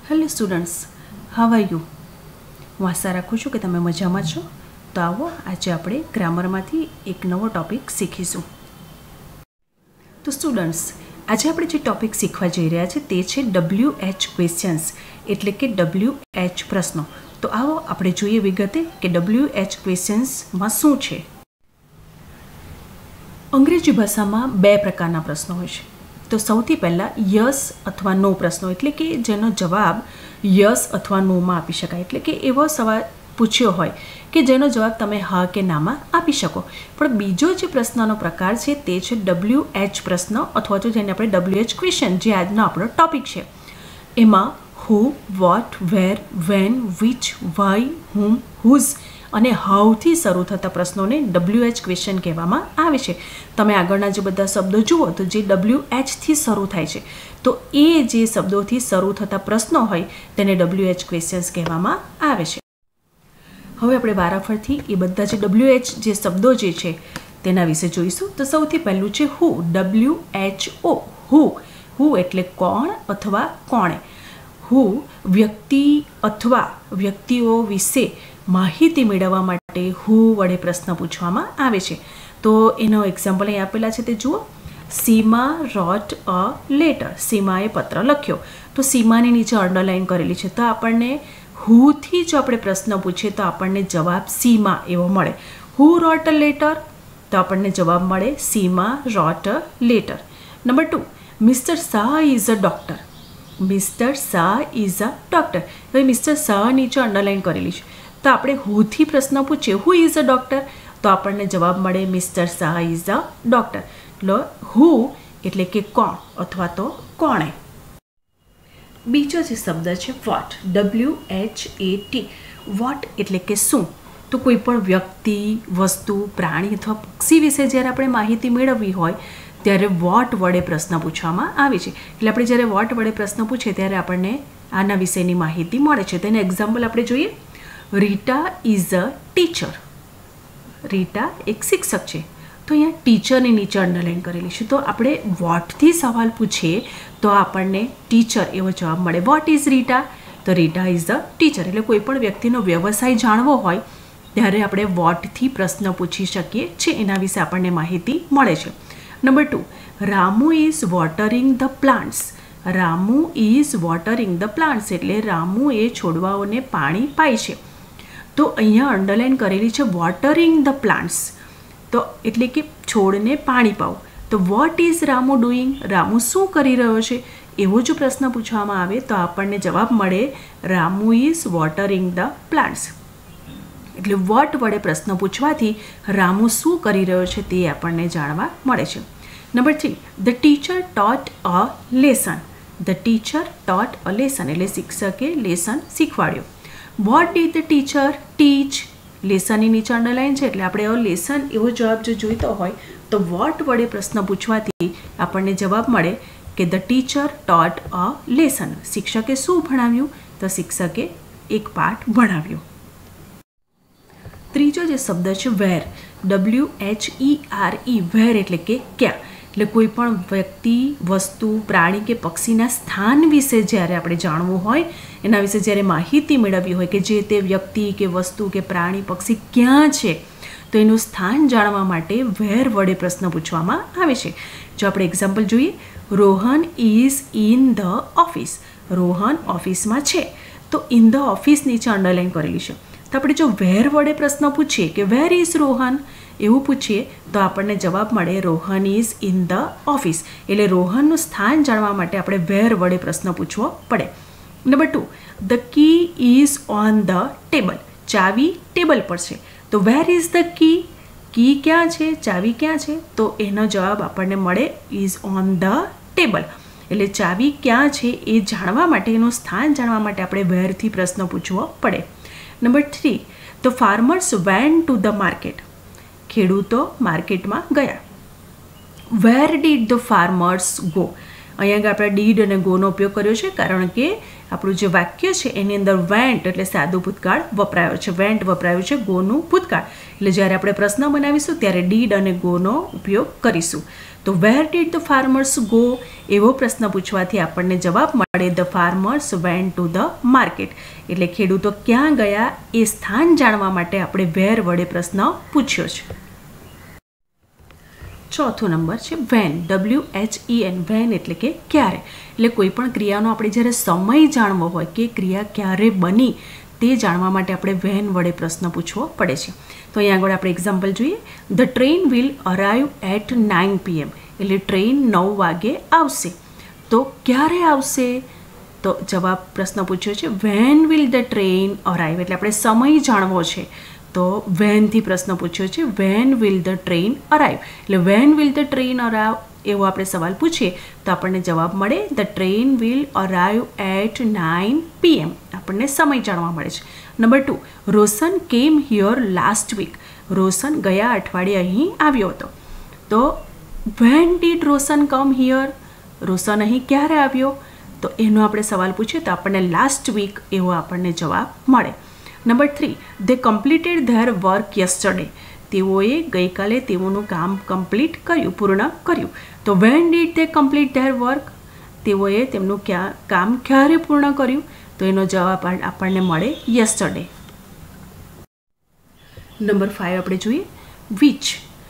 Hello students, how are you? હું આશા રાખું છું કે તમે મજામાં છો. તો આવો આજે આપણે ગ્રામરમાંથી એક નવો ટૉપિક શીખીશું. તો સ્ટુડન્ટ્સ, આજે આપણે જે ટૉપિક શીખવા જઈ રહ્યા છે તે છે WH ક્વેશ્ચન્સ, એટલે કે WH પ્રશ્નો. તો આવો આપણે જોઈએ વિગતે કે WH ક્વેશ્ચન્સમાં શું છે. અંગ્રેજી ભાષામાં બે પ્રકારના પ્રશ્નો હોય છે. તો સૌથી પહેલાં યસ અથવા નો પ્રશ્નો, એટલે કે જેનો જવાબ યસ અથવા નોમાં આપી શકાય, એટલે કે એવો સવાલ પૂછ્યો હોય કે જેનો જવાબ તમે હા કે નામાં આપી શકો. પણ બીજો જે પ્રશ્નનો પ્રકાર છે તે છે WH પ્રશ્ન, અથવા તો જેને આપણે WH ક્વેશ્ચન, જે આજનો આપણો ટોપિક છે. એમાં who, what, where, when, which, why, whom, whose અને હાઉથી શરૂ થતા પ્રશ્નોને WH ક્વેશ્ચન કહેવામાં આવે છે. તમે આગળના જે બધા શબ્દો જુઓ તો જે WHથી શરૂ થાય છે, તો એ જે શબ્દોથી શરૂ થતા પ્રશ્નો હોય તેને WH ક્વેશ્ચન્સ કહેવામાં આવે છે. હવે આપણે વારાફરથી એ બધા જે WH જે શબ્દો જે છે તેના વિશે જોઈશું. તો સૌથી પહેલું છે હુ, WHO. હુ એટલે કોણ અથવા કોણે. હુ વ્યક્તિ અથવા વ્યક્તિઓ વિશે માહિતી મેળવવા માટે હુ વડે પ્રશ્ન પૂછવામાં આવે છે. તો એનો એક્ઝામ્પલ અહીં આપેલા છે તે જુઓ. સીમા રોટ અ લેટર. સીમાએ પત્ર લખ્યો. તો સીમાની નીચે અંડરલાઇન કરેલી છે. તો આપણને હુથી જો આપણે પ્રશ્ન પૂછીએ તો આપણને જવાબ સીમા એવો મળે. હુ રોટ અ લેટર, તો આપણને જવાબ મળે Seema wrote a letter. Number 2, mister Shah is a doctor. Mister Shah is a doctor. હવે મિસ્ટર શાહ નીચે અંડરલાઇન કરેલી છે. તો આપણે હુથી પ્રશ્ન પૂછીએ હુ ઇઝ અ ડૉક્ટર, તો આપણને જવાબ મળે mister Shah is a doctor. એટલે હુ એટલે કે કોણ અથવા તો કોણે. બીજો જે શબ્દ છે વોટ, WHAT. વોટ એટલે કે શું. તો કોઈ પણ વ્યક્તિ, વસ્તુ, પ્રાણી અથવા પક્ષી વિશે જ્યારે આપણે માહિતી મેળવવી હોય ત્યારે વોટ વડે પ્રશ્ન પૂછવામાં આવે છે. એટલે આપણે જ્યારે વોટ વડે પ્રશ્ન પૂછીએ ત્યારે આપણને આના વિશેની માહિતી મળે છે. તેનું એક્ઝામ્પલ આપણે જોઈએ. Rita is a teacher. Rita એક શિક્ષક છે. તો અહીંયા ટીચરની નીચે અંડરલાઇન કરેલી છે. તો આપણે વોટથી સવાલ પૂછીએ તો આપણને ટીચર એવો જવાબ મળે. What is Rita? તો રીટા ઇઝ અ ટીચર. એટલે કોઈ પણ વ્યક્તિનો વ્યવસાય જાણવો હોય ત્યારે આપણે વોટથી પ્રશ્ન પૂછી શકીએ છીએ. એના વિશે આપણને માહિતી મળે છે. Number 2, Ramu is watering the plants. Ramu is watering the plants એટલે રામુ એ છોડવાઓને પાણી પાય છે. તો અહીંયા અંડરલાઇન કરેલી છે વોટરિંગ ધ પ્લાન્ટ્સ, તો એટલે કે છોડને પાણી પાવું. તો what is Ramu doing? Ramu શું કરી રહ્યો છે? એવો જો પ્રશ્ન પૂછવામાં આવે તો આપણને જવાબ મળે Ramu is watering the plants. એટલે વોટ વડે પ્રશ્ન પૂછવાથી રામુ શું કરી રહ્યો છે તે આપણને જાણવા મળે છે. Number 3, the teacher taught a lesson. The teacher taught a lesson એટલે શિક્ષકે લેસન શીખવાડ્યો. What did the teacher teach? લેસનની નીચે અંડરલાઇન છે એટલે આપણે લેસન એવો જવાબ જો જોઈતો હોય તો વોટ વડે પ્રશ્ન પૂછવાથી આપણને જવાબ મળે કે the teacher taught a lesson. શિક્ષકે શું ભણાવ્યું? તો શિક્ષકે એક પાઠ ભણાવ્યો. ત્રીજો જે શબ્દ છે વેર, WHERE. વેર એટલે કે ક્યાં. એટલે કોઈ પણ વ્યક્તિ, વસ્તુ, પ્રાણી કે પક્ષીના સ્થાન વિશે જ્યારે આપણે જાણવું હોય, એના વિશે જ્યારે માહિતી મેળવવી હોય કે જે તે વ્યક્તિ કે વસ્તુ કે પ્રાણી, પક્ષી ક્યાં છે, તો એનું સ્થાન જાણવા માટે વેર વડે પ્રશ્ન પૂછવામાં આવે છે. જો આપણે એક્ઝામ્પલ જોઈએ. Rohan is in the office. Rohan ઓફિસમાં છે. તો ઇન ધ ઓફિસ નીચે અંડરલાઇન કરેલી છે. તો આપણે જો વેર વડે પ્રશ્ન પૂછીએ કે વેર ઇઝ રોહન એવું પૂછીએ તો આપણને જવાબ મળે Rohan is in the office. એટલે રોહનનું સ્થાન જાણવા માટે આપણે વેર વડે પ્રશ્ન પૂછવો પડે. Number 2, the key is on the table. ચાવી ટેબલ પર છે. તો વેર ઇઝ ધ કી? કી ક્યાં છે? ચાવી ક્યાં છે? તો એનો જવાબ આપણને મળે ઇઝ ઓન ધ ટેબલ. એટલે ચાવી ક્યાં છે એ જાણવા માટે, એનું સ્થાન જાણવા માટે આપણે વેરથી પ્રશ્ન પૂછવો પડે. Number 3, the farmers went to the market. ખેડૂતો માર્કેટમાં ગયા. Where did the farmers go? અહીંયા આગળ આપણે ડીડ અને ગોનો ઉપયોગ કર્યો છે, કારણ કે આપણું જે વાક્ય છે એની અંદર વેન્ટ એટલે સાદું ભૂતકાળ વપરાયો છે, વેન્ટ વપરાયું છે, ગોનું ભૂતકાળ. એટલે જ્યારે આપણે પ્રશ્ન બનાવીશું ત્યારે ડીડ અને ગોનો ઉપયોગ કરીશું. તો where did the farmers go એવો પ્રશ્ન પૂછવાથી આપણને જવાબ મળે the farmers went to the market. એટલે ખેડૂતો ક્યાં ગયા એ સ્થાન જાણવા માટે આપણે વેર વડે પ્રશ્ન પૂછ્યો છે. ચોથો નંબર છે વેન, WHEN, વેન એટલે કે ક્યારે. એટલે કોઈ પણ ક્રિયાનો આપણે જ્યારે સમય જાણવો હોય કે ક્રિયા ક્યારે બની તે જાણવા માટે આપણે વેન વડે પ્રશ્ન પૂછવો પડે છે. તો અહીંયા આગળ આપણે એક્ઝામ્પલ જોઈએ. The train will arrive at 9 PM. એટલે ટ્રેન 9 વાગે આવશે. તો ક્યારે આવશે? તો જવાબ પ્રશ્ન પૂછ્યો છે when will the train arrive. એટલે આપણે સમય જાણવો છે તો વેનથી પ્રશ્ન પૂછ્યો છે when will the train arrive. એટલે when will the train arrive એવો આપણે સવાલ પૂછીએ તો આપણને જવાબ મળે the train will arrive at 9 PM. આપણને સમય જાણવા મળે છે. નંબર 2, રોશન કેમ હિયર લાસ્ટ વીક. રોશન ગયા અઠવાડિયે અહીં આવ્યો હતો. તો when did Roshan come here. Roshan અહીં ક્યારે આવ્યો? તો એનો આપણે સવાલ પૂછીએ તો આપણને લાસ્ટ વીક એવો આપણને જવાબ મળે. Number 3, they completed their work yesterday. તેઓએ ગઈકાલે તેઓનું કામ કમ્પ્લીટ કર્યું, પૂર્ણ કર્યું. તો when did they complete their work. તેઓએ તેમનું કામ ક્યારે પૂર્ણ કર્યું? તો એનો જવાબ આપણને મળે યસ્ટરડે. નંબર 5 આપણે જોઈએ વિચ,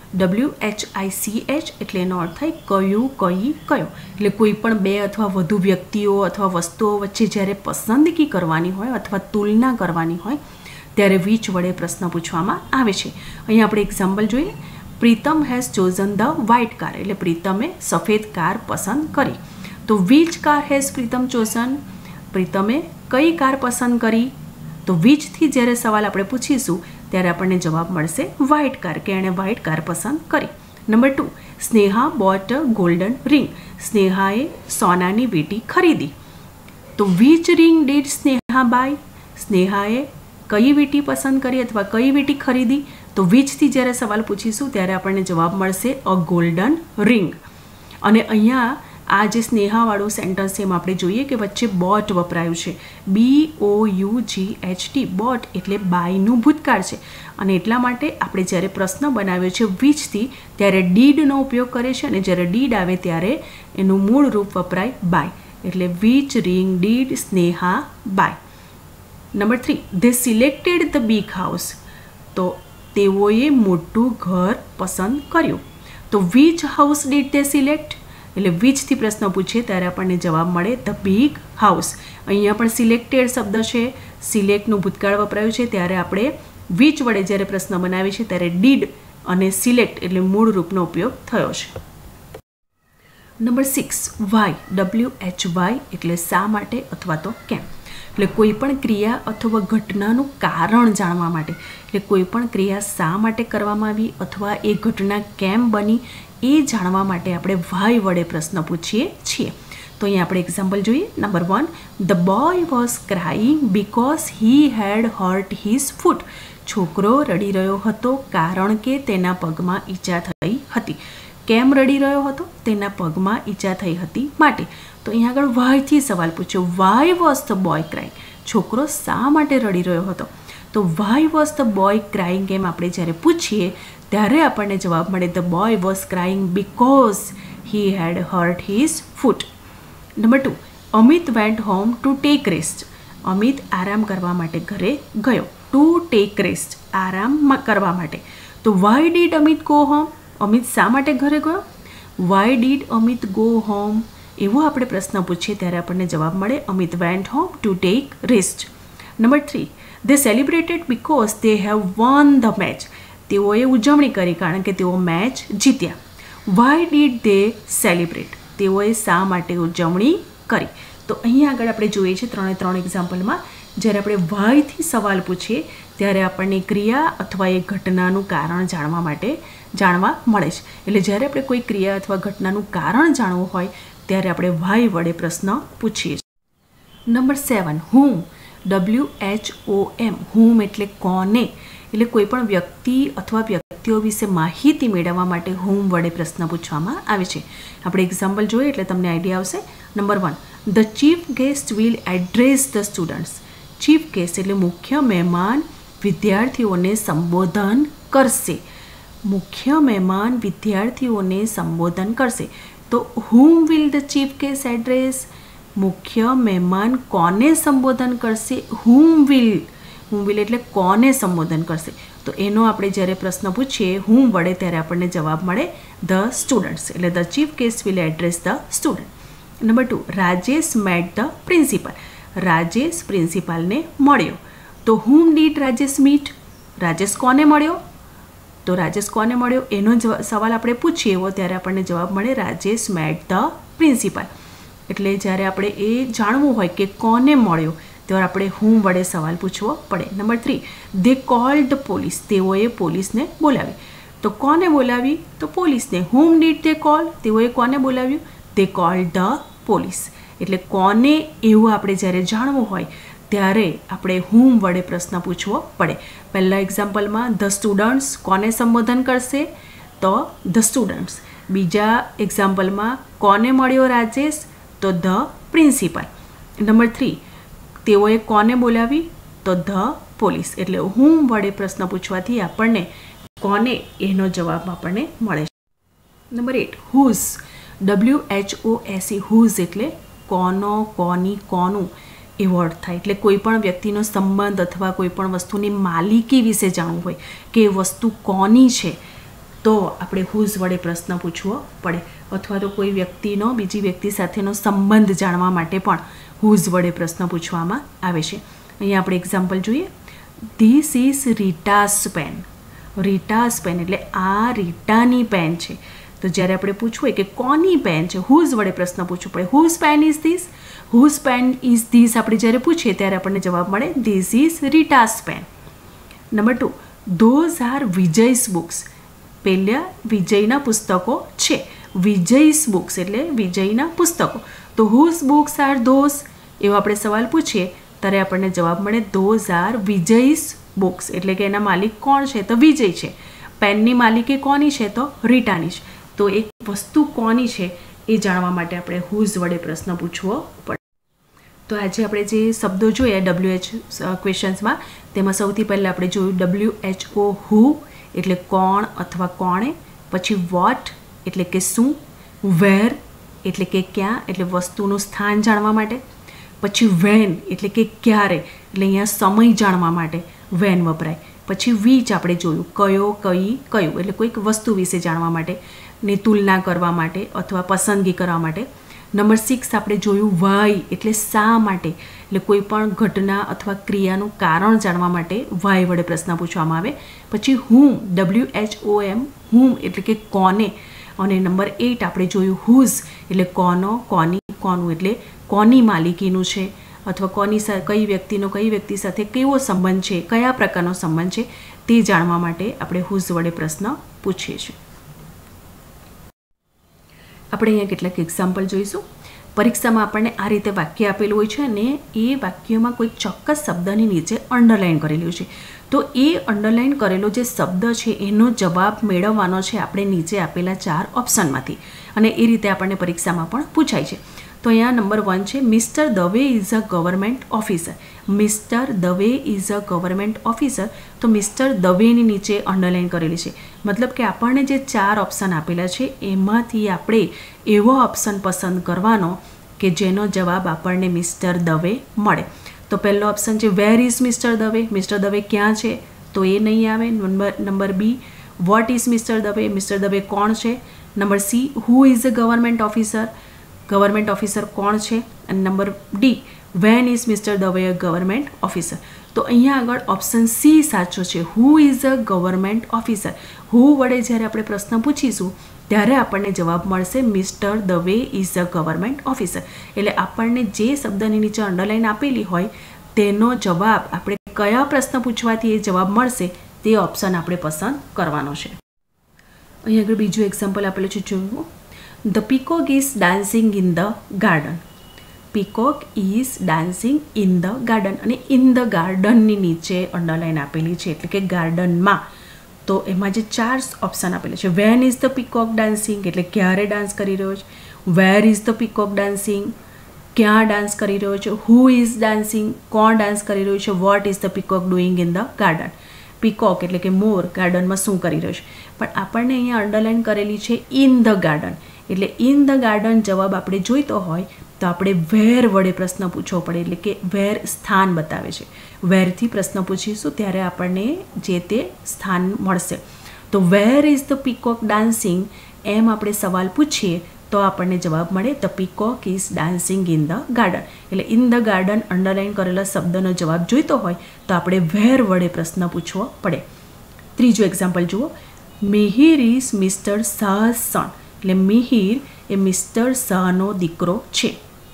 WHICH. એટલે એનો અર્થ થાય કયું, કઈ, કયો. એટલે કોઈ પણ બે અથવા વધુ વ્યક્તિઓ અથવા વસ્તુઓ વચ્ચે જ્યારે પસંદગી કરવાની હોય અથવા તુલના કરવાની હોય ત્યારે વિચ વડે પ્રશ્ન પૂછવામાં આવે છે. અહીંયા આપણે એક્ઝામ્પલ જોઈએ. Pritam has chosen the white car. એટલે પ્રીતમે સફેદ કાર પસંદ કરી. તો which car has Pritam chosen. પ્રીતમે કઈ કાર પસંદ કરી? તો વિચથી જ્યારે સવાલ આપણે પૂછીશું ત્યારે આપણને જવાબ મળશે વ્હાઇટ કાર, કે એણે વ્હાઇટ કાર પસંદ કરી. Number 2, Sneha bought a golden ring. સ્નેહાએ સોનાની વીંટી ખરીદી. તો which ring did Sneha buy. સ્નેહાએ કઈ વીંટી પસંદ કરી અથવા કઈ વીંટી ખરીદી? તો વિચથી જ્યારે સવાલ પૂછીશું ત્યારે આપણને જવાબ મળશે અ ગોલ્ડન રિંગ. અને અહીંયા આ જે સ્નેહાવાળું સેન્ટેન્સ છે એમાં આપણે જોઈએ કે વચ્ચે બોટ વપરાયું છે, BOUGHT. બોટ એટલે બાયનું ભૂતકાળ છે અને એટલા માટે આપણે જ્યારે પ્રશ્ન બનાવ્યો છે વિચથી ત્યારે ડીડનો ઉપયોગ કરે છે અને જ્યારે ડીડ આવે ત્યારે એનું મૂળ રૂપ વપરાય બાય. એટલે which ring did Sneha buy. Number 3, they selected the big house. તો તેઓએ મોટું ઘર પસંદ કર્યું. તો which house did they select. એટલે વિચથી પ્રશ્ન પૂછીએ ત્યારે આપણને જવાબ મળે ધ બિગ હાઉસ. અહીંયા પણ સિલેક્ટેડ શબ્દ છે, સિલેક્ટનું ભૂતકાળ વપરાયું છે ત્યારે આપણે વિચ વડે જ્યારે પ્રશ્ન બનાવીએ છીએ ત્યારે ડીડ અને સિલેક્ટ એટલે મૂળ રૂપનો ઉપયોગ થયો છે. Number 6, why, WHY. એટલે શા માટે અથવા તો કેમ. એટલે કોઈ પણ ક્રિયા અથવા ઘટનાનું કારણ જાણવા માટે, એટલે કોઈ પણ ક્રિયા શા માટે કરવામાં આવી અથવા એ ઘટના કેમ બની એ જાણવા માટે આપણે વાય વડે પ્રશ્ન પૂછીએ છીએ. તો અહીંયા આપણે એક્ઝામ્પલ જોઈએ. Number 1, the boy was crying because he had hurt his foot. છોકરો રડી રહ્યો હતો કારણ કે તેના પગમાં ઈજા થઈ હતી. કેમ રડી રહ્યો હતો? તેના પગમાં ઈજા થઈ હતી માટે. તો અહીંયા આગળ વાયથી સવાલ પૂછ્યો. Why was the boy crying. છોકરો શા માટે રડી રહ્યો હતો? તો why was the boy crying એમ આપણે જ્યારે પૂછીએ ત્યારે આપણને જવાબ મળે the boy was crying because he had hurt his foot. Number 2, Amit went home to take rest. Amit આરામ કરવા માટે ઘરે ગયો. ટુ ટેક રેસ્ટ આરામ કરવા માટે. તો why did Amit go home. અમિત શા માટે ઘરે ગયો? Why did Amit go home એવો આપણે પ્રશ્ન પૂછીએ ત્યારે આપણને જવાબ મળે Amit went home to take rest. Number 3, they celebrated because they have won the match. તેઓએ ઉજવણી કરી કારણ કે તેઓ મેચ જીત્યા. Why did they celebrate. તેઓએ શા માટે ઉજવણી કરી? તો અહીંયા આગળ આપણે જોઈએ છીએ 3 એક્ઝામ્પલમાં જ્યારે આપણે વાયથી સવાલ પૂછીએ ત્યારે આપણને ક્રિયા અથવા એ ઘટનાનું કારણ જાણવા મળે છે. એટલે જ્યારે આપણે કોઈ ક્રિયા અથવા ઘટનાનું કારણ જાણવું હોય ત્યારે આપણે વાય વડે પ્રશ્ન પૂછીએ છીએ. નંબર 7, હુમ, WHOM. હુમ એટલે કોને. એટલે કોઈ પણ વ્યક્તિ અથવા વ્યક્તિઓ વિશે માહિતી મેળવવા માટે whom વડે પ્રશ્ન પૂછવામાં આવે છે. આપણે એક્ઝામ્પલ જોઈએ એટલે તમને આઈડિયા આવશે. Number 1, the chief guest will address the students. Chief guest એટલે મુખ્ય મહેમાન વિદ્યાર્થીઓને સંબોધન કરશે. મુખ્ય મહેમાન વિદ્યાર્થીઓને સંબોધન કરશે. તો whom will the chief guest address? મુખ્ય મહેમાન કોને સંબોધન કરશે? whom will એટલે કોને સંબોધન કરશે. તો એનો આપણે જ્યારે પ્રશ્ન પૂછીએ whom વડે ત્યારે આપણને જવાબ મળે ધ સ્ટુડન્ટ્સ. એટલે the chief guest will address the student. Number 2, Rajesh met the principal. Rajesh પ્રિન્સિપાલને મળ્યો. તો whom did Rajesh meet? Rajesh કોને મળ્યો? તો રાજેશ કોને મળ્યો એનો સવાલ આપણે પૂછીએ એવો ત્યારે આપણને જવાબ મળે રાજેશ મેટ ધ પ્રિન્સિપાલ. એટલે જ્યારે આપણે એ જાણવું હોય કે કોને મળ્યો ત્યારે આપણે whom વડે સવાલ પૂછવો પડે. Number 3, they called the police. તેઓએ પોલીસને બોલાવી. તો કોને બોલાવી? તો પોલીસને. whom did they call? તેઓએ કોને બોલાવ્યું? They called the police. એટલે કોને એવું આપણે જ્યારે જાણવું હોય ત્યારે આપણે whom વડે પ્રશ્ન પૂછવો પડે. પહેલા એક્ઝામ્પલમાં ધ સ્ટુડન્ટ્સ કોને સંબોધન કરશે? તો ધ સ્ટુડન્ટ્સ. બીજા એક્ઝામ્પલમાં કોને મળ્યો રાજેશ? તો ધ પ્રિન્સિપાલ. નંબર 3, તેઓએ કોને બોલાવી? તો ધ પોલીસ. એટલે whom વડે પ્રશ્ન પૂછવાથી આપણને કોને એનો જવાબ આપણને મળે છે. Number 8, whose. WHOSE. whose એટલે કોનો, કોની, કોનું એવો અર્થ થાય. એટલે કોઈ પણ વ્યક્તિનો સંબંધ અથવા કોઈ પણ વસ્તુની માલિકી વિશે જાણવું હોય કે એ વસ્તુ કોની છે તો આપણે whose વડે પ્રશ્ન પૂછવો પડે. અથવા તો કોઈ વ્યક્તિનો બીજી વ્યક્તિ સાથેનો સંબંધ જાણવા માટે પણ whose વડે પ્રશ્ન પૂછવામાં આવે છે. અહીંયા આપણે એક્ઝામ્પલ જોઈએ. This is Rita's pen. Rita's pen એટલે આ રીટાની પેન છે. તો જ્યારે આપણે પૂછવું હોય કે કોની પેન છે whose વડે પ્રશ્ન પૂછવો પડે. whose pen is this? whose pen is this આપણે જ્યારે પૂછીએ ત્યારે આપણને જવાબ મળે this is Rita's pen. Number 2, those are Vijay's books. પહેલા વિજયના પુસ્તકો છે. વિજય's books એટલે વિજયના પુસ્તકો. તો whose books are those એવો આપણે સવાલ પૂછીએ ત્યારે આપણને જવાબ મળે those are વિજય's books. એટલે કે એના માલિક કોણ છે? તો વિજય છે. પેનની માલિકી કોની છે? તો રીટાની છે. તો એક વસ્તુ કોની છે એ જાણવા માટે આપણે whose વડે પ્રશ્ન પૂછવો પડે. તો આજે આપણે જે શબ્દો જોયા WH ક્વેશ્ચન્સમાં તેમાં સૌથી પહેલાં આપણે જોયું WHO who એટલે કોણ અથવા કોણે. પછી વોટ એટલે કે શું. વેર એટલે કે ક્યાં એટલે વસ્તુનું સ્થાન જાણવા માટે. પછી વેન એટલે કે ક્યારે એટલે અહીંયા સમય જાણવા માટે વેન વપરાય. પછી which આપણે જોયું કયો, કઈ, કયું એટલે કોઈક વસ્તુ વિશે જાણવા માટે ની તુલના કરવા માટે અથવા પસંદગી કરવા માટે. નંબર 6 આપણે જોયું why એટલે શા માટે એટલે કોઈ પણ ઘટના અથવા ક્રિયાનું કારણ જાણવા માટે why વડે પ્રશ્ન પૂછવામાં આવે. પછી whom WHOM whom એટલે કે કોને. અને નંબર 8 આપણે જોયું whose એટલે કોનો, કોની, કોનું એટલે કોની માલિકીનું છે અથવા કોની કઈ વ્યક્તિનો કઈ વ્યક્તિ સાથે કેવો સંબંધ છે, કયા પ્રકારનો સંબંધ છે તે જાણવા માટે આપણે whose વડે પ્રશ્ન પૂછીએ છીએ. આપણે અહીંયા કેટલાક એક્ઝામ્પલ જોઈશું. પરીક્ષામાં આપણને આ રીતે વાક્ય આપેલું હોય છે અને એ વાક્યમાં કોઈ ચોક્કસ શબ્દની નીચે અંડરલાઇન કરેલું છે. તો એ અંડરલાઇન કરેલો જે શબ્દ છે એનો જવાબ મેળવવાનો છે આપણે નીચે આપેલા 4 ઓપ્શનમાંથી અને એ રીતે આપણને પરીક્ષામાં પણ પૂછાય છે. તો અહીંયા નંબર 1 છે mister Dave is a government officer. Mister Dave is a government officer. તો મિસ્ટર દવેની નીચે અંડરલાઇન કરેલી છે. મતલબ કે આપણને જે 4 ઓપ્શન આપેલા છે એમાંથી આપણે એવો ઓપ્શન પસંદ કરવાનો કે જેનો જવાબ આપણને મિસ્ટર દવે મળે. તો પહેલો ઓપ્શન છે where is mister Dave. Mister Dave ક્યાં છે? તો એ નહીં આવે. Number B what is mister Dave. Mister Dave કોણ છે? Number C who is a government officer. Government officer કોણ છે? અને number D when is mister Dave a government officer. તો અહીંયા આગળ ઓપ્શન સી સાચો છે. Who is a government officer. Who વડે જ્યારે આપણે પ્રશ્ન પૂછીશું ત્યારે આપણને જવાબ મળશે mister Dave is a government officer. એટલે આપણને જે શબ્દની નીચે અંડરલાઇન આપેલી હોય તેનો જવાબ આપણે કયા પ્રશ્ન પૂછવાથી એ જવાબ મળશે તે ઓપ્શન આપણે પસંદ કરવાનો છે. અહીં આગળ બીજું એક્ઝામ્પલ આપેલું છે જોયું. The peacock is dancing in the garden. Peacock is dancing in the garden. અને in the garden ની નીચે અંડરલાઇન આપેલી છે એટલે કે ગાર્ડનમાં તો એમાં જે 4 ઓપ્શન આપેલા છે, when is the peacock dancing એટલે ક્યારે ડાન્સ કરી રહ્યો છે, where is the peacock dancing ક્યાં ડાન્સ કરી રહ્યો છે, હુ ઇઝ ડાન્સિંગ કોણ ડાન્સ કરી રહ્યું છે, what is the peacock doing in the garden. Peacock એટલે કે મોર ગાર્ડનમાં શું કરી રહ્યો છે. પણ આપણને અહીંયા અંડરલાઇન કરેલી છે ઇન ધ ગાર્ડન, એટલે ઇન ધ ગાર્ડન જવાબ આપણે જોઈતો હોય તો આપણે વેર વડે પ્રશ્ન પૂછવો પડે, એટલે કે વેર સ્થાન બતાવે છે. વેરથી પ્રશ્ન પૂછીશું ત્યારે આપણને જે તે સ્થાન મળશે. તો where is the peacock dancing એમ આપણે સવાલ પૂછીએ તો આપણને જવાબ મળે the peacock is dancing in the garden. એટલે ઇન ધ ગાર્ડન અંડરલાઇન કરેલા શબ્દનો જવાબ જોઈતો હોય તો આપણે વેર વડે પ્રશ્ન પૂછવો પડે. ત્રીજું એક્ઝામ્પલ જુઓ, Mihir is mister Shah's son, Mihir મિહિર એ મિસ્ટર શાહનો દીકરો છે.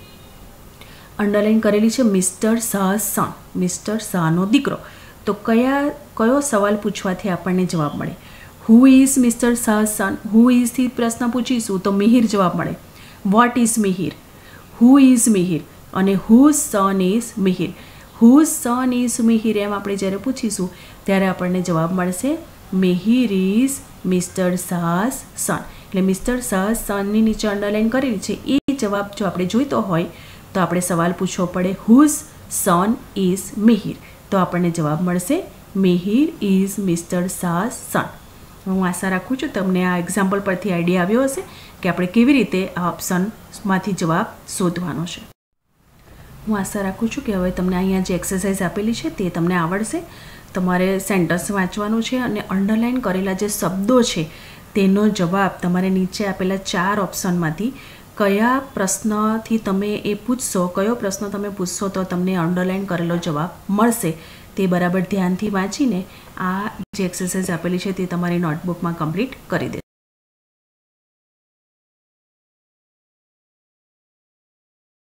અંડરલાઇન કરેલી છે મિસ્ટર શાહ's સન, મિસ્ટર શાહનો દીકરો. તો કયો સવાલ પૂછવાથી આપણને જવાબ મળે? હુ ઇઝ મિસ્ટર શાહ's સન, હુ ઇઝથી પ્રશ્ન પૂછીશું તો મિહિર જવાબ મળે. What is Mihir, who is Mihir, અને whose son is Mihir. Whose son is Mihir એમ આપણે જ્યારે પૂછીશું ત્યારે આપણને જવાબ મળશે Mihir is mister Shah's son. એટલે મિસ્ટર શાહ's સનની નીચે અંડરલાઇન કરેલી છે એ જવાબ જો આપણે જોઈતો હોય તો આપણે સવાલ પૂછવો પડે હુઝ સન ઇઝ મિહિર, તો આપણને જવાબ મળશે Mihir is mister Shah's son. હું આશા રાખું છું તમને આ એક્ઝામ્પલ પરથી આઈડિયા આવ્યો હશે કે આપણે કેવી રીતે આ ઓપ્શનમાંથી જવાબ શોધવાનો છે. હું આશા રાખું છું કે હવે તમને અહીંયા જે એક્સરસાઇઝ આપેલી છે તે તમને આવડશે. તમારે સેન્ટેન્સ વાંચવાનું છે અને અંડરલાઇન કરેલા જે શબ્દો છે તેનો જવાબ તમારે નીચે આપેલા 4 ઓપ્શનમાંથી કયા પ્રશ્નથી તમે એ પૂછશો, કયો પ્રશ્ન તમે પૂછશો તો તમને અંડરલાઇન કરેલો જવાબ મળશે તે બરાબર ધ્યાનથી વાંચીને આ જે એક્સરસાઇઝ આપેલી છે તે તમારી નોટબુકમાં કમ્પ્લીટ કરી દેજો.